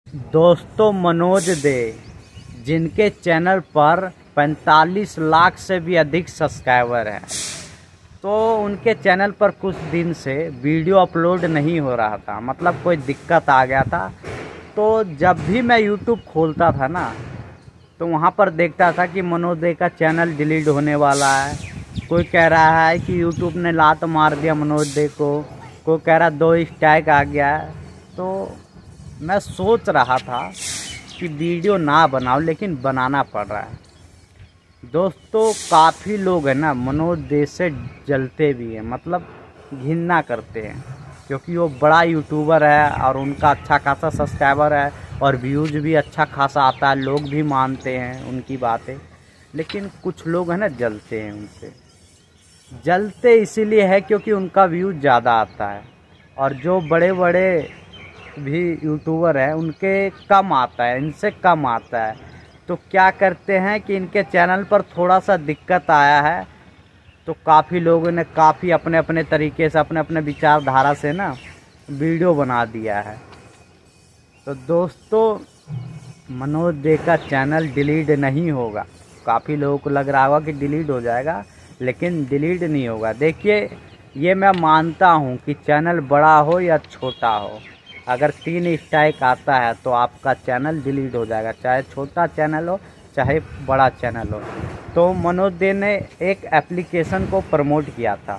दोस्तों, मनोज दे जिनके चैनल पर 45 लाख से भी अधिक सब्सक्राइबर हैं, तो उनके चैनल पर कुछ दिन से वीडियो अपलोड नहीं हो रहा था। मतलब कोई दिक्कत आ गया था। तो जब भी मैं यूट्यूब खोलता था ना, तो वहाँ पर देखता था कि मनोज दे का चैनल डिलीट होने वाला है। कोई कह रहा है कि यूट्यूब ने लात मार दिया मनोज दे को, कोई कह रहा 2 स्ट्राइक आ गया है। तो मैं सोच रहा था कि वीडियो ना बनाओ, लेकिन बनाना पड़ रहा है। दोस्तों, काफ़ी लोग हैं ना मनोज दे से जलते भी हैं, मतलब घिन्ना करते हैं, क्योंकि वो बड़ा यूट्यूबर है और उनका अच्छा खासा सब्सक्राइबर है और व्यूज़ भी अच्छा खासा आता है, लोग भी मानते हैं उनकी बातें। लेकिन कुछ लोग हैं ना जलते हैं उनसे। जलते इसीलिए है क्योंकि उनका व्यूज़ ज़्यादा आता है, और जो बड़े बड़े भी यूट्यूबर हैं उनके कम आता है, इनसे कम आता है। तो क्या करते हैं कि इनके चैनल पर थोड़ा सा दिक्कत आया है, तो काफ़ी लोगों ने काफ़ी अपने अपने तरीके से, अपने अपने विचारधारा से ना वीडियो बना दिया है। तो दोस्तों, मनोज दे का चैनल डिलीट नहीं होगा। काफ़ी लोगों को लग रहा होगा कि डिलीट हो जाएगा, लेकिन डिलीट नहीं होगा। देखिए, ये मैं मानता हूँ कि चैनल बड़ा हो या छोटा हो, अगर 3 स्ट्राइक आता है तो आपका चैनल डिलीट हो जाएगा, चाहे छोटा चैनल हो चाहे बड़ा चैनल हो। तो मनोज दे ने एक एप्लीकेशन को प्रमोट किया था,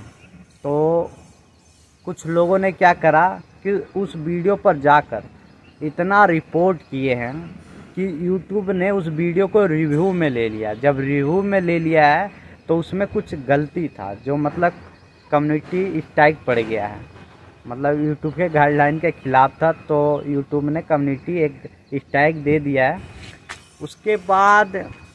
तो कुछ लोगों ने क्या करा कि उस वीडियो पर जाकर इतना रिपोर्ट किए हैं कि यूट्यूब ने उस वीडियो को रिव्यू में ले लिया। जब रिव्यू में ले लिया है तो उसमें कुछ गलती था, जो मतलब कम्युनिटी स्ट्राइक पड़ गया है, मतलब यूट्यूब के गाइडलाइन के खिलाफ था, तो यूट्यूब ने कम्युनिटी एक स्ट्राइक दे दिया है। उसके बाद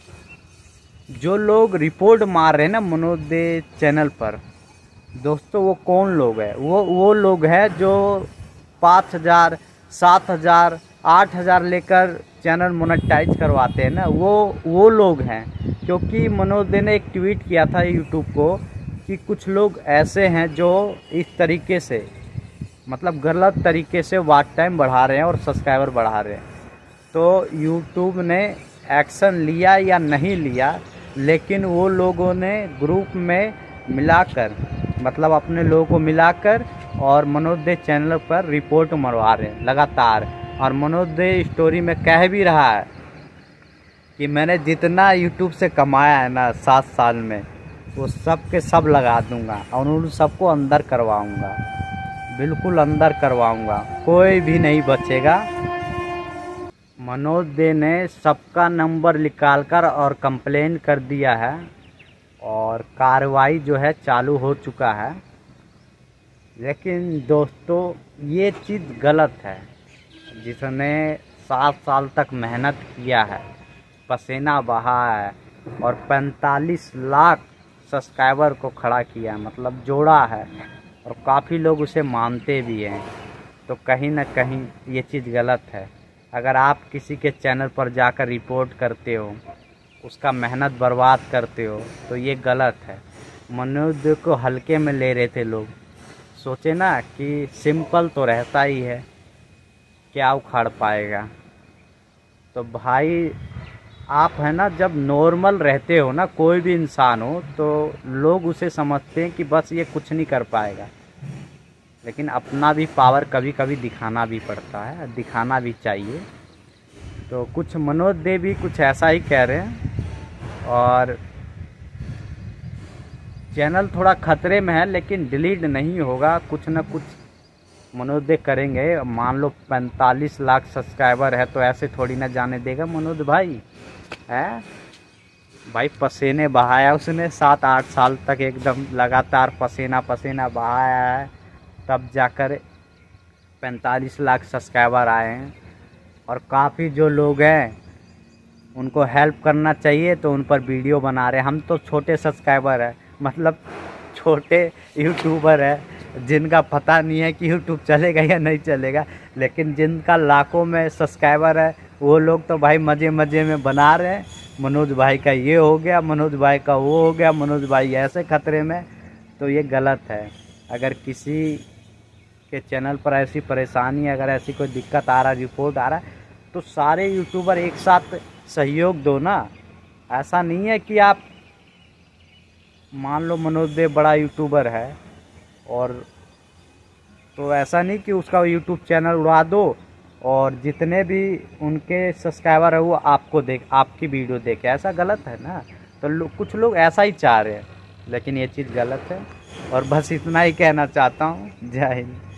जो लोग रिपोर्ट मार रहे हैं ना मनोज दे चैनल पर, दोस्तों वो कौन लोग हैं? वो लोग हैं जो 5,000, 7,000, 8,000 लेकर चैनल मोनेटाइज करवाते हैं ना, वो लोग हैं। क्योंकि मनोज दे ने एक ट्वीट किया था यूट्यूब को कि कुछ लोग ऐसे हैं जो इस तरीके से, मतलब गलत तरीके से वॉच टाइम बढ़ा रहे हैं और सब्सक्राइबर बढ़ा रहे हैं। तो यूट्यूब ने एक्शन लिया या नहीं लिया, लेकिन वो लोगों ने ग्रुप में मिलाकर, मतलब अपने लोगों को मिलाकर, और मनोज दे चैनल पर रिपोर्ट मरवा रहे हैं लगातार। और मनोज दे स्टोरी में कह भी रहा है कि मैंने जितना यूट्यूब से कमाया है ना 7 साल में, वो सब के सब लगा दूंगा और उन सबको अंदर करवाऊंगा, बिल्कुल अंदर करवाऊंगा, कोई भी नहीं बचेगा। मनोज दे ने सबका नंबर निकालकर और कंप्लेन कर दिया है, और कार्रवाई जो है चालू हो चुका है। लेकिन दोस्तों, ये चीज़ गलत है। जिसने 7 साल तक मेहनत किया है, पसीना बहा है और 45 लाख सब्सक्राइबर को खड़ा किया है, मतलब जोड़ा है, और काफ़ी लोग उसे मानते भी हैं, तो कहीं ना कहीं ये चीज़ गलत है। अगर आप किसी के चैनल पर जाकर रिपोर्ट करते हो, उसका मेहनत बर्बाद करते हो, तो ये गलत है। मनोज दे को हल्के में ले रहे थे लोग, सोचे ना कि सिंपल तो रहता ही है, क्या उखाड़ पाएगा। तो भाई, आप है ना, जब नॉर्मल रहते हो ना, कोई भी इंसान हो, तो लोग उसे समझते हैं कि बस ये कुछ नहीं कर पाएगा। लेकिन अपना भी पावर कभी कभी दिखाना भी पड़ता है, दिखाना भी चाहिए। तो कुछ मनोज दे भी कुछ ऐसा ही कह रहे हैं, और चैनल थोड़ा खतरे में है, लेकिन डिलीट नहीं होगा। कुछ ना कुछ मनोज दे करेंगे। मान लो 45 लाख सब्सक्राइबर है, तो ऐसे थोड़ी ना जाने देगा मनोज भाई, है भाई। पसीने बहाया उसने 7-8 साल तक, एकदम लगातार पसीना पसीना बहाया है, तब जाकर 45 लाख सब्सक्राइबर आए हैं। और काफ़ी जो लोग हैं उनको हेल्प करना चाहिए, तो उन पर वीडियो बना रहे हैं। हम तो छोटे सब्सक्राइबर हैं, मतलब छोटे यूट्यूबर है, जिनका पता नहीं है कि यूट्यूब चलेगा या नहीं चलेगा। लेकिन जिनका लाखों में सब्सक्राइबर है, वो लोग तो भाई मज़े मज़े में बना रहे हैं। मनोज भाई का ये हो गया, मनोज भाई का वो हो गया, मनोज भाई ऐसे खतरे में, तो ये गलत है। अगर किसी के चैनल पर ऐसी परेशानी, अगर ऐसी कोई दिक्कत आ रहा, रिपोर्ट आ रहा है, तो सारे यूट्यूबर एक साथ सहयोग दो ना। ऐसा नहीं है कि आप मान लो मनोज देव बड़ा यूट्यूबर है और तो ऐसा नहीं कि उसका यूट्यूब चैनल उड़ा दो और जितने भी उनके सब्सक्राइबर है वो आपकी वीडियो देखे। ऐसा गलत है ना। तो कुछ लोग ऐसा ही चाह रहे हैं, लेकिन ये चीज़ गलत है। और बस इतना ही कहना चाहता हूँ। जय हिंद।